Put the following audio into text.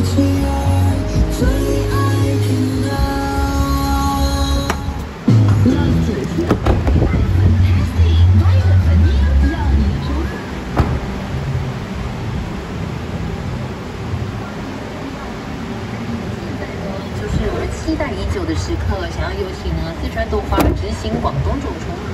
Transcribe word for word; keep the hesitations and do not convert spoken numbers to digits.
期待已久的时刻，想要有请呢四川动画执行广东总厨